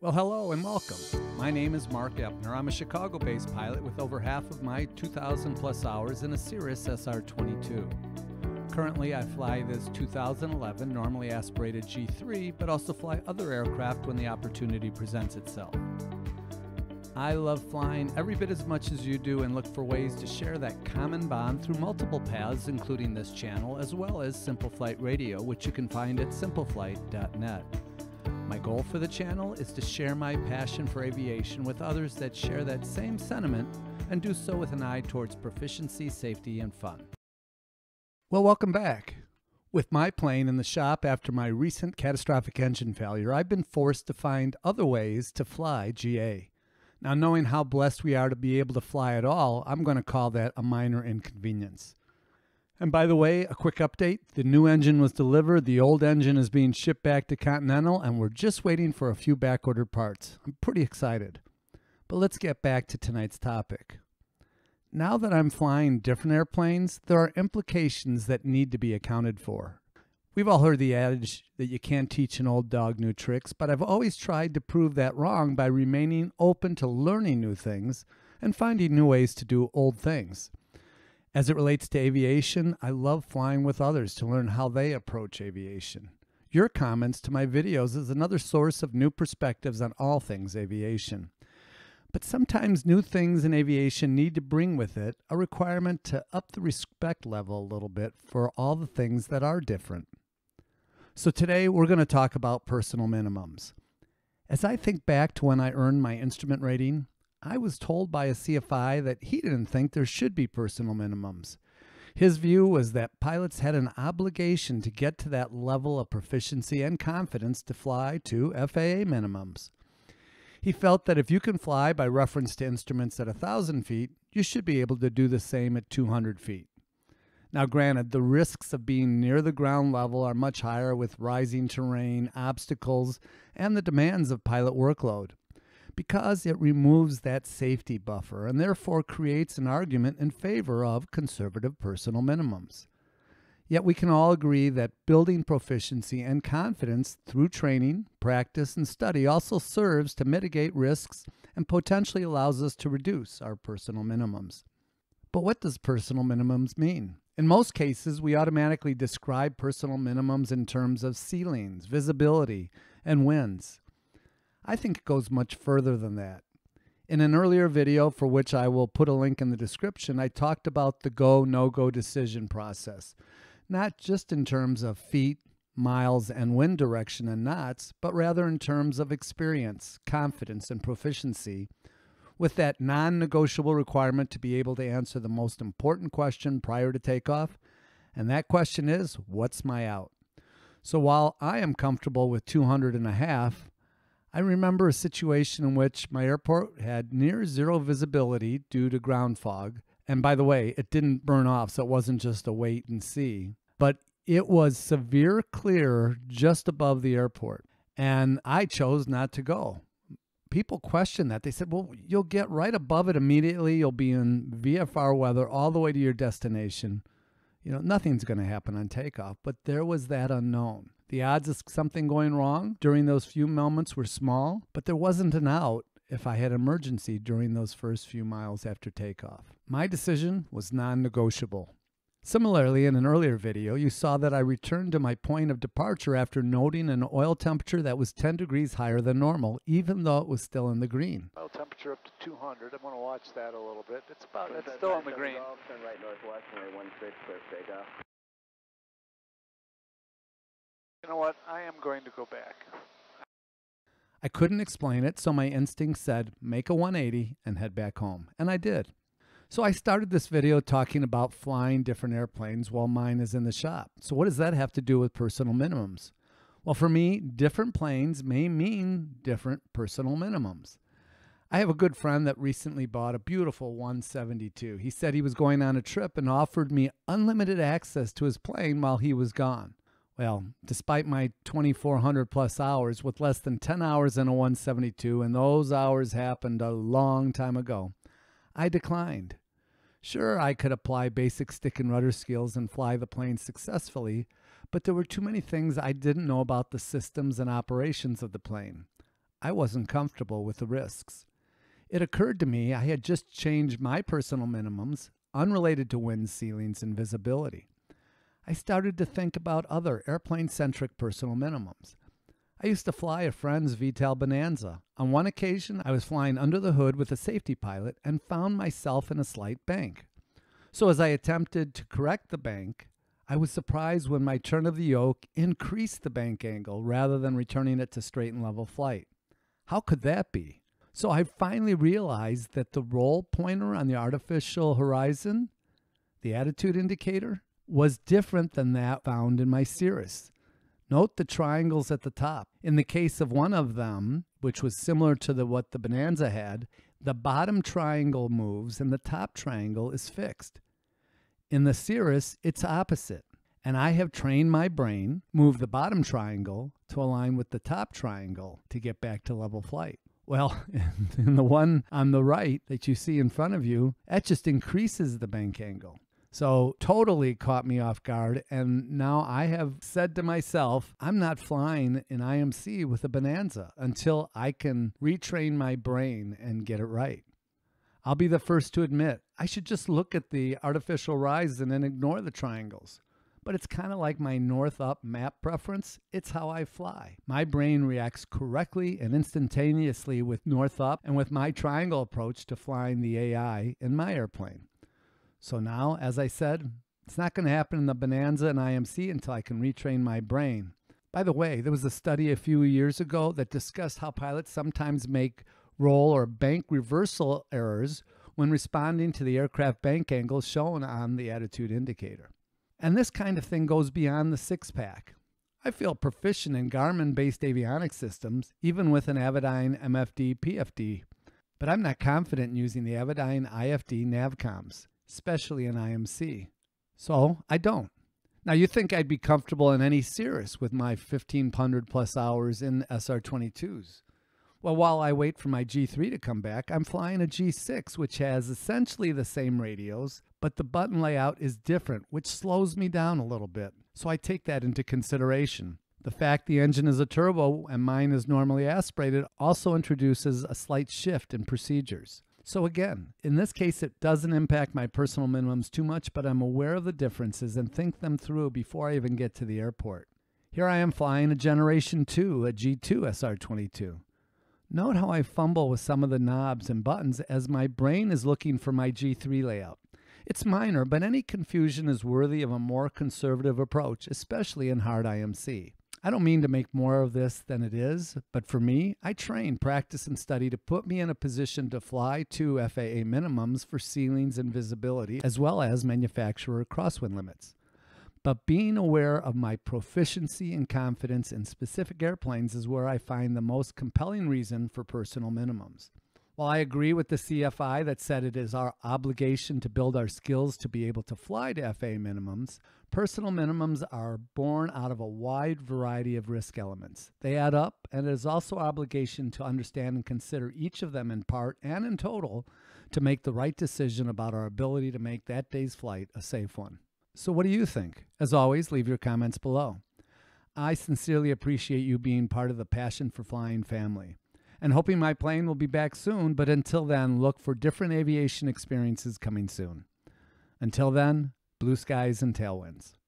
Well, hello and welcome. My name is Mark Epner. I'm a Chicago-based pilot with over half of my 2,000 plus hours in a Cirrus SR-22. Currently, I fly this 2011 normally aspirated G3, but also fly other aircraft when the opportunity presents itself. I love flying every bit as much as you do and look for ways to share that common bond through multiple paths, including this channel, as well as Simple Flight Radio, which you can find at simpleflight.net. My goal for the channel is to share my passion for aviation with others that share that same sentiment and do so with an eye towards proficiency, safety, and fun. Well, welcome back. With my plane in the shop after my recent catastrophic engine failure, I've been forced to find other ways to fly GA. Now, knowing how blessed we are to be able to fly at all, I'm going to call that a minor inconvenience. And by the way, a quick update. The new engine was delivered, the old engine is being shipped back to Continental, and we're just waiting for a few back-ordered parts. I'm pretty excited. But let's get back to tonight's topic. Now that I'm flying different airplanes, there are implications that need to be accounted for. We've all heard the adage that you can't teach an old dog new tricks, but I've always tried to prove that wrong by remaining open to learning new things and finding new ways to do old things. As it relates to aviation, I love flying with others to learn how they approach aviation. Your comments to my videos is another source of new perspectives on all things aviation. But sometimes new things in aviation need to bring with it a requirement to up the respect level a little bit for all the things that are different. So today we're going to talk about personal minimums. As I think back to when I earned my instrument rating, I was told by a CFI that he didn't think there should be personal minimums. His view was that pilots had an obligation to get to that level of proficiency and confidence to fly to FAA minimums. He felt that if you can fly by reference to instruments at 1,000 feet, you should be able to do the same at 200 feet. Now granted, the risks of being near the ground level are much higher with rising terrain, obstacles, and the demands of pilot workload, because it removes that safety buffer and therefore creates an argument in favor of conservative personal minimums. Yet we can all agree that building proficiency and confidence through training, practice, and study also serves to mitigate risks and potentially allows us to reduce our personal minimums. But what does personal minimums mean? In most cases, we automatically describe personal minimums in terms of ceilings, visibility, and winds. I think it goes much further than that. In an earlier video, for which I will put a link in the description, I talked about the go, no-go decision process, not just in terms of feet, miles, and wind direction and knots, but rather in terms of experience, confidence, and proficiency, with that non-negotiable requirement to be able to answer the most important question prior to takeoff, and that question is, what's my out? So while I am comfortable with 200.5, I remember a situation in which my airport had near zero visibility due to ground fog. And by the way, it didn't burn off, so it wasn't just a wait and see. But it was severe clear just above the airport. And I chose not to go. People questioned that. They said, well, you'll get right above it immediately. You'll be in VFR weather all the way to your destination. You know, nothing's going to happen on takeoff. But there was that unknown. The odds of something going wrong during those few moments were small, but there wasn't an out if I had emergency during those first few miles after takeoff. My decision was non-negotiable. Similarly, in an earlier video, you saw that I returned to my point of departure after noting an oil temperature that was 10 degrees higher than normal, even though it was still in the green. Oil temperature up to 200. I'm going to watch that a little bit. It's still in the green. Turn right northwest, runway 16, clear for takeoff. You know what? I am going to go back. I couldn't explain it, so my instinct said, make a 180 and head back home. And I did. So I started this video talking about flying different airplanes while mine is in the shop. So what does that have to do with personal minimums? Well, for me, different planes may mean different personal minimums. I have a good friend that recently bought a beautiful 172. He said he was going on a trip and offered me unlimited access to his plane while he was gone. Well, despite my 2,400 plus hours with less than 10 hours in a 172, and those hours happened a long time ago, I declined. Sure, I could apply basic stick and rudder skills and fly the plane successfully, but there were too many things I didn't know about the systems and operations of the plane. I wasn't comfortable with the risks. It occurred to me I had just changed my personal minimums, unrelated to wind, ceilings, and visibility. I started to think about other airplane-centric personal minimums. I used to fly a friend's VTOL Bonanza. On one occasion, I was flying under the hood with a safety pilot and found myself in a slight bank. So as I attempted to correct the bank, I was surprised when my turn of the yoke increased the bank angle rather than returning it to straight and level flight. How could that be? So I finally realized that the roll pointer on the artificial horizon, the attitude indicator, was different than that found in my Cirrus. Note the triangles at the top. In the case of one of them, which was similar to what the Bonanza had, the bottom triangle moves and the top triangle is fixed. In the Cirrus, it's opposite, and I have trained my brain, move the bottom triangle to align with the top triangle to get back to level flight. Well, in the one on the right that you see in front of you, that just increases the bank angle. So totally caught me off guard, and now I have said to myself, I'm not flying in IMC with a Bonanza until I can retrain my brain and get it right. I'll be the first to admit, I should just look at the artificial horizon and ignore the triangles. But it's kind of like my north-up map preference. It's how I fly. My brain reacts correctly and instantaneously with north-up and with my triangle approach to flying the AI in my airplane. So now, as I said, it's not going to happen in the Bonanza and IMC until I can retrain my brain. By the way, there was a study a few years ago that discussed how pilots sometimes make roll or bank reversal errors when responding to the aircraft bank angles shown on the attitude indicator. And this kind of thing goes beyond the six-pack. I feel proficient in Garmin-based avionics systems, even with an Avidyne MFD PFD, but I'm not confident in using the Avidyne IFD navcoms, especially in IMC. So I don't. Now you think I'd be comfortable in any Cirrus with my 1,500 plus hours in SR-22s. Well, while I wait for my G3 to come back, I'm flying a G6, which has essentially the same radios, but the button layout is different, which slows me down a little bit. So I take that into consideration. The fact the engine is a turbo and mine is normally aspirated also introduces a slight shift in procedures. So again, in this case, it doesn't impact my personal minimums too much, but I'm aware of the differences and think them through before I even get to the airport. Here I am flying a Generation 2, a G2 SR-22. Note how I fumble with some of the knobs and buttons as my brain is looking for my G3 layout. It's minor, but any confusion is worthy of a more conservative approach, especially in hard IMC. I don't mean to make more of this than it is, but for me, I train, practice, and study to put me in a position to fly to FAA minimums for ceilings and visibility, as well as manufacturer crosswind limits. But being aware of my proficiency and confidence in specific airplanes is where I find the most compelling reason for personal minimums. While I agree with the CFI that said it is our obligation to build our skills to be able to fly to FAA minimums, personal minimums are born out of a wide variety of risk elements. They add up, and it is also our obligation to understand and consider each of them in part and in total to make the right decision about our ability to make that day's flight a safe one. So what do you think? As always, leave your comments below. I sincerely appreciate you being part of the Passion for Flying family, and hoping my plane will be back soon, but until then, look for different aviation experiences coming soon. Until then, blue skies and tailwinds.